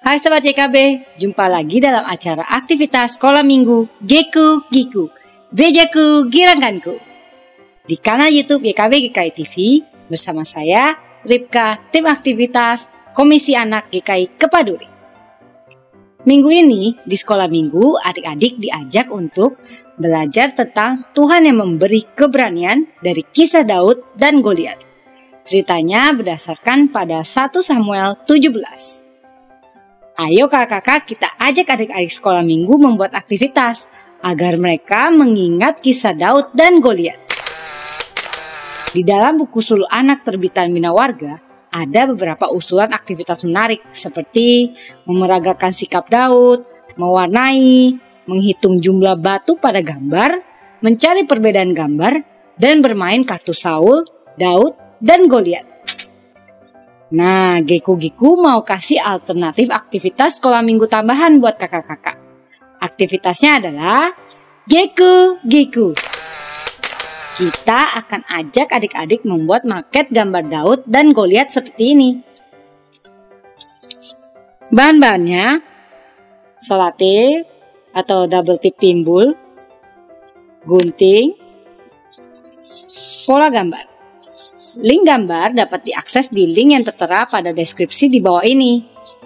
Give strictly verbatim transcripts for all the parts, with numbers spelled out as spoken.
Hai Sobat Y K B, jumpa lagi dalam acara aktivitas sekolah minggu Geku Giku, Gerejaku Giranganku di kanal YouTube Y K B G K I T V bersama saya Ripka, tim aktivitas Komisi Anak G K I Kepaduri. Minggu ini di sekolah minggu adik-adik diajak untuk belajar tentang Tuhan yang memberi keberanian dari kisah Daud dan Goliat. Ceritanya berdasarkan pada satu Samuel tujuh belas. Ayo kakak-kakak kita ajak adik-adik sekolah minggu membuat aktivitas agar mereka mengingat kisah Daud dan Goliat. Di dalam buku Suluk Anak terbitan Bina Warga ada beberapa usulan aktivitas menarik seperti memeragakan sikap Daud, mewarnai, menghitung jumlah batu pada gambar, mencari perbedaan gambar, dan bermain kartu Saul, Daud, dan Goliat. Nah, Geku Giku mau kasih alternatif aktivitas sekolah minggu tambahan buat kakak-kakak. Aktivitasnya adalah Geku Giku. Kita akan ajak adik-adik membuat maket gambar Daud dan Goliat seperti ini. Bahan-bahannya selotip atau double tip timbul, gunting, pola gambar. Link gambar dapat diakses di link yang tertera pada deskripsi di bawah ini.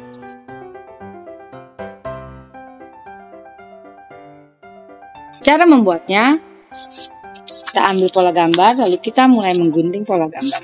Cara membuatnya, kita ambil pola gambar lalu kita mulai menggunting pola gambar.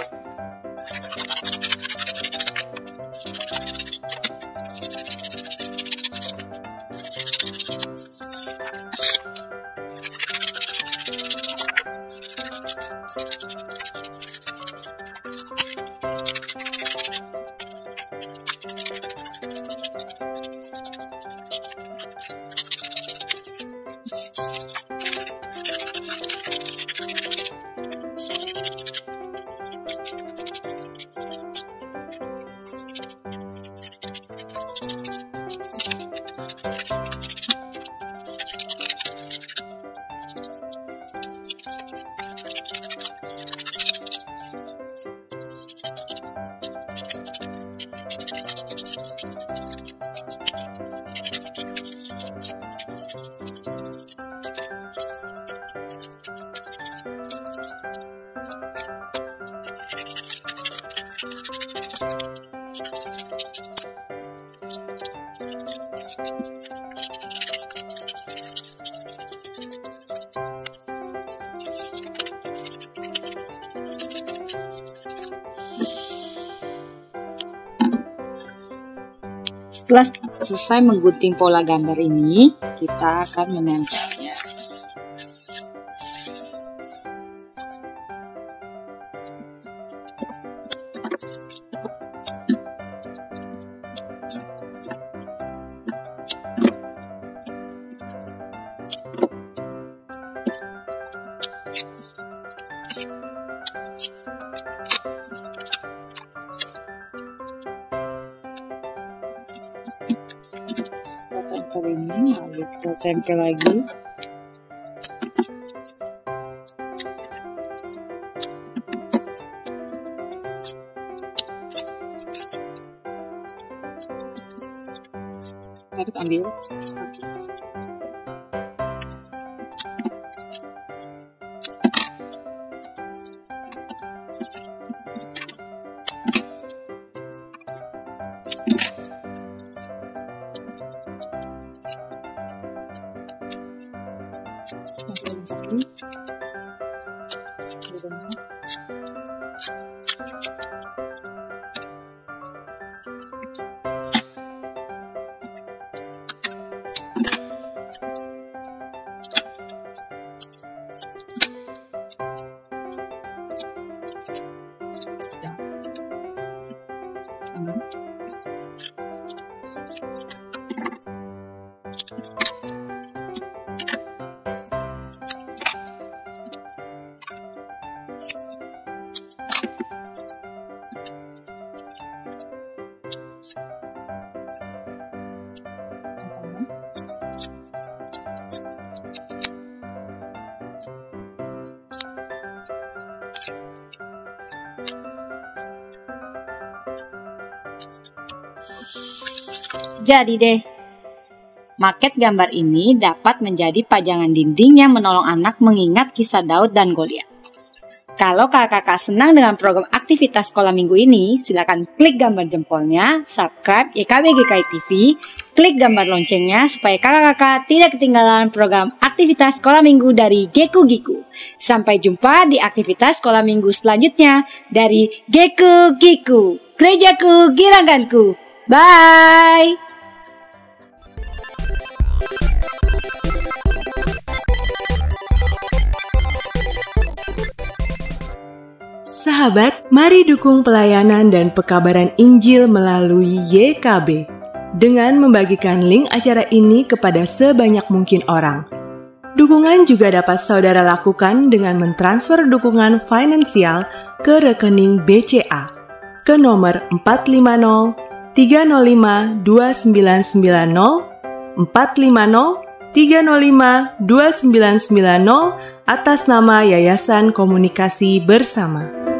Setelah selesai menggunting pola gambar ini, kita akan menempelnya. Tempel ini, lalu kita tempel lagi. Kita ambil. Jadi deh, maket gambar ini dapat menjadi pajangan dinding yang menolong anak mengingat kisah Daud dan Goliat. Kalau kakak-kakak senang dengan program aktivitas sekolah minggu ini, silakan klik gambar jempolnya, subscribe Y K B G K I T V, klik gambar loncengnya supaya kakak-kakak tidak ketinggalan program aktivitas sekolah minggu dari Geku Giku. Sampai jumpa di aktivitas sekolah minggu selanjutnya dari Geku Giku, Gerejaku Giranganku. Bye! Sahabat, mari dukung pelayanan dan pekabaran Injil melalui Y K B dengan membagikan link acara ini kepada sebanyak mungkin orang. Dukungan juga dapat saudara lakukan dengan mentransfer dukungan finansial ke rekening B C A ke nomor empat lima nol tiga nol lima dua sembilan sembilan nol empat lima nol tiga nol lima dua sembilan sembilan nol atas nama Yayasan Komunikasi Bersama.